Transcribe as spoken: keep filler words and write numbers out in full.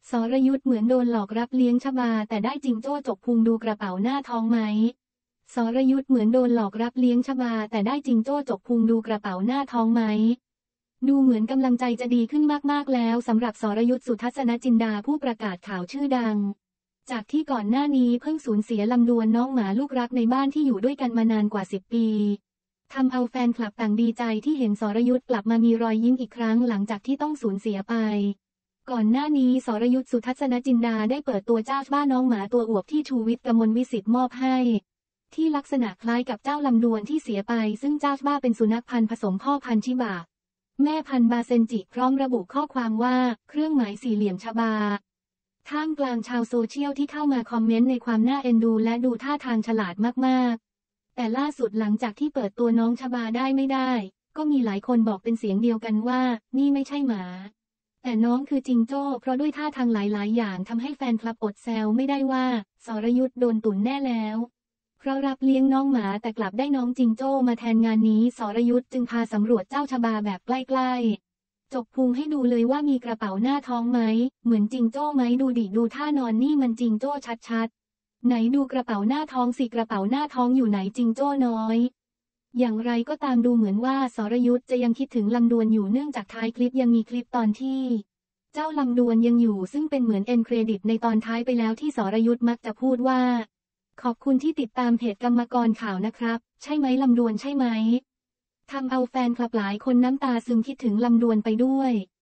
สรยุทธเหมือนโดนหลอกรับเลี้ยงชบาแต่ได้จิงโจ้จกพุงดูกระเป๋าหน้าท้องไหมสรยุทธเหมือนโดนหลอกรับเลี้ยงชบาแต่ได้จิงโจ้จกพุงดูกระเป๋าหน้าท้องไหมดูเหมือนกำลังใจจะดีขึ้นมากๆแล้วสำหรับสรยุทธสุทัศนจินดาผู้ประกาศข่าวชื่อดังจากที่ก่อนหน้านี้เพิ่งสูญเสียลำดวนน้องหมาลูกรักในบ้านที่อยู่ด้วยกันมานานกว่าสิบปีทำเอาแฟนคลับต่างดีใจที่เห็นสรยุทธกลับมามีรอยยิ้มอีกครั้งหลังจากที่ต้องสูญเสียไปก่อนหน้านี้สรยุทธสุทัศนจินดาได้เปิดตัวเจ้าบ้านน้องหมาตัวอวบที่ชูวิทย์กมลวิสิทธิ์มอบให้ที่ลักษณะคล้ายกับเจ้าลำดวนที่เสียไปซึ่งเจ้าบ้าเป็นสุนัขพันธุ์ผสมพ่อพันธุ์ชิบะแม่พันธุ์บาเซนจิพร้อมระบุข้อความว่าเครื่องหมายสี่เหลี่ยมชบาท่ามกลางชาวโซเชียลที่เข้ามาคอมเมนต์ในความน่าเอ็นดูและดูท่าทางฉลาดมากๆแต่ล่าสุดหลังจากที่เปิดตัวน้องชบาได้ไม่ได้ก็มีหลายคนบอกเป็นเสียงเดียวกันว่านี่ไม่ใช่หมาแต่น้องคือจิงโจ้เพราะด้วยท่าทางหลายๆอย่างทำให้แฟนคลับอดแซวไม่ได้ว่าสรยุทธโดนตุ่นแน่แล้วเพราะรับเลี้ยงน้องหมาแต่กลับได้น้องจิงโจ้มาแทนงานนี้สรยุทธจึงพาสำรวจเจ้าชบาแบบใกล้ๆจกพุงให้ดูเลยว่ามีกระเป๋าหน้าท้องไหมเหมือนจิงโจ้ไหมดูดิดูท่านอนนี่มันจิงโจ้ชัดๆไหนดูกระเป๋าหน้าท้องสิกระเป๋าหน้าท้องอยู่ไหนจิงโจ้น้อยอย่างไรก็ตามดูเหมือนว่าสรยุทธจะยังคิดถึงลำดวนอยู่เนื่องจากท้ายคลิปยังมีคลิปตอนที่เจ้าลำดวนยังอยู่ซึ่งเป็นเหมือนเอ็นเครดิตในตอนท้ายไปแล้วที่สรยุทธมักจะพูดว่าขอบคุณที่ติดตามเพจกรรมกรข่าวนะครับใช่ไหมลำดวนใช่ไหมทำเอาแฟนคลับหลายคนน้ำตาซึมคิดถึงลำดวนไปด้วย